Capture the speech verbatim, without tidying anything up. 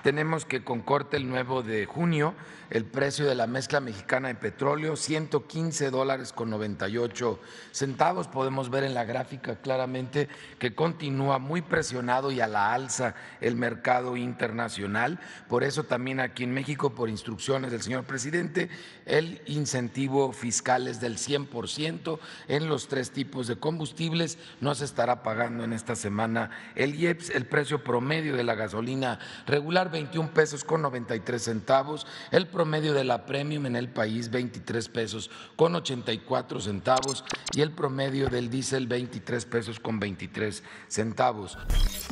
tenemos que con corte el nueve de junio, el precio de la mezcla mexicana de petróleo, ciento quince dólares con noventa y ocho centavos. Podemos ver en la gráfica claramente que continúa muy presionado y a la alza el mercado internacional. Por eso también aquí en México, por instrucciones del señor presidente, el incentivo fiscal es del cien por ciento en los tres tipos de combustibles. No se estará pagando en esta semana el I E P S. El precio promedio de la gasolina regular, veintiún pesos con noventa y tres centavos. El promedio de la premium en el país, veintitrés pesos con ochenta y cuatro centavos. Y el promedio del diésel, veintitrés pesos con veintitrés centavos.